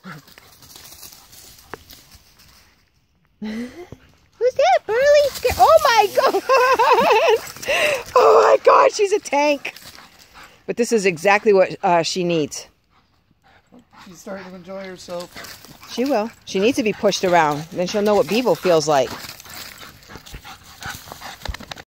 Who's that, Burly? Oh my God! Oh my God, she's a tank. But this is exactly what she needs. She's starting to enjoy herself. She will. She needs to be pushed around. Then she'll know what Bevo feels like.